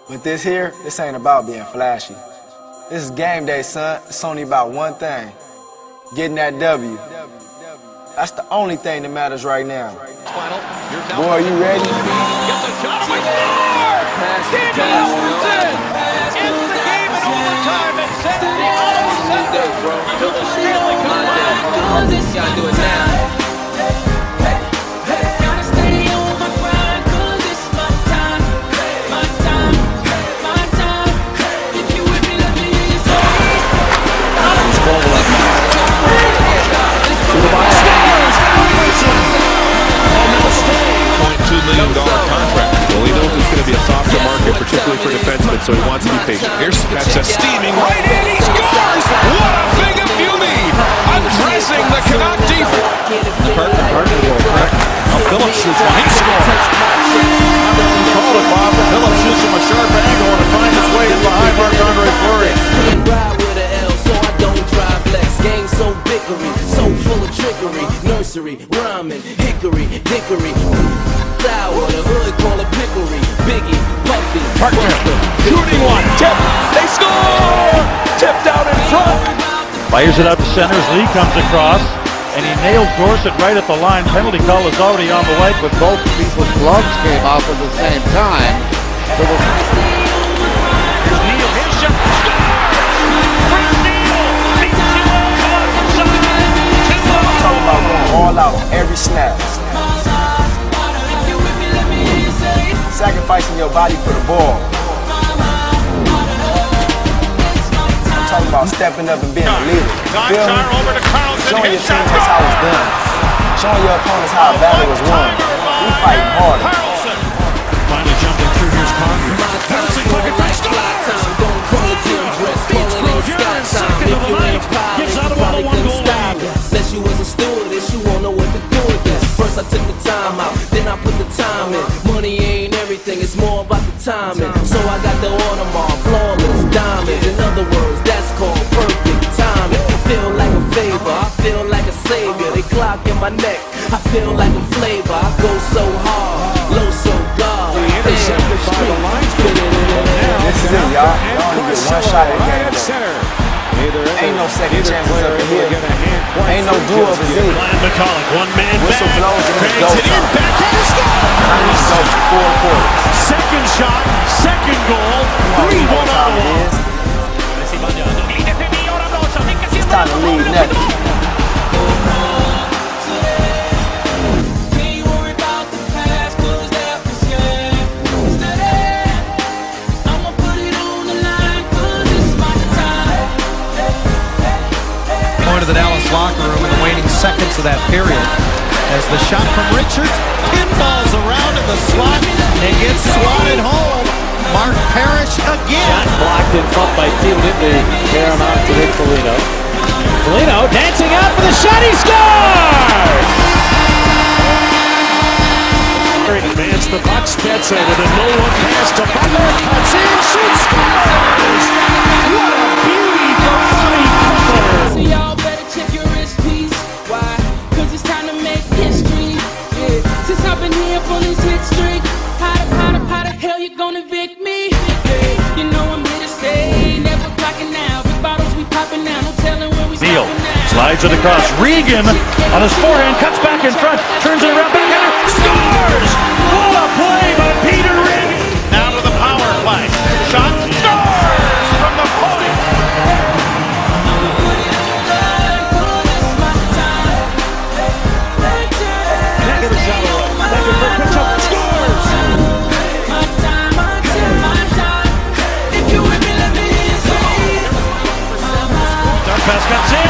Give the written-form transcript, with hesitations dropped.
But this here, this ain't about being flashy. This is game day, son. It's only about one thing. Getting that W. That's the only thing that matters right now. Boy, are you ready? Gets a shot. We score! David Alfredson ends the game in overtime and sends the Ottawa Senators to the Stanley Cup final. Gotta do it now. $2 million contract. Well, he knows it's going to be a softer market, particularly for defensemen, so he wants to be patient. Here's Spezza steaming right in. He scores! What a thing of beauty! Undressing the Canuck defense. Carter goal, correct? Now Phillips shoots one. He scores! He called it, Bob. Phillips shoots from a sharp angle and finds his way in behind Marc-Andre Fleury. Game so bickery, so full of trickery, nursery, rhyming, hickory, dickory, sour, the hood call it pickery, Biggie, Puffy, Buster, shooting one, tip, they score! Tipped out in front. Fires it out to centers, Lee comes across, and he nailed Gorsuch right at the line. Penalty call is already on the way, but both people's gloves came off at the same time. So here's Neal, his shot, All out on every snap. Sacrificing your body for the ball. I'm talking about stepping up and being a leader. Feel me? Showing your teammates how it's done. Showing your opponents how a battle was won. We fighting harder. Finally jumping through, here's Congress. Henderson looking for scores! Beats Brodeur in second of the night. Gives Ottawa a 1-goal lead. Unless you was a stewardess, you won't know what to do with this. First I took the time out, then I put the time in. Money ain't everything, it's more about the timing. So I got the Audemars, flawless diamonds. In other words, that's called perfect timing. I feel like a favor, I feel like a savior. They clock in my neck, I feel like a flavor. I go so hard, low so God. Intercepted by the linesman. This is it, y'all. Y'all only get one shot at game day. Ain't no second chances up in here. Ain't no do-overs either. McCulloch, one-man Whistle back. blows and it's go Cranks it in, time. backhand scores! Four quarters. Second shot, second goal, 3-1 Ottawa. It's time to lead nothing. To the Dallas locker room in the waning seconds of that period as the shot from Richards pinballs around in the slot and gets swatted home. Mark Parrish again. Shot blocked in front by Teal Whitney. Paramount to Nick Foligno. Foligno dancing out for the shot. He scores! Advance the puck, Spezza with a no-look pass to Butler. Cuts in, shoots, scores! What a beauty for Bobby Butler! So y'all better check your wrist, please. Why? Cause it's time to make history. Yeah. Since I've been here for this hit streak, how the hell you gonna evict me? Yeah. You know I'm here to stay, never clocking out. Big bottles we popping now, no telling when we Neal stopping now. slides it across. Regan on his forehand, cuts back in front, turns it around, backhander, scores! What a play by Peter Regan! Now to the power play. Shot, scores from the point. Can't get a shot away. Second for pitch-up, scores! My time. If you with me, let me hear you say. Dark pass comes in.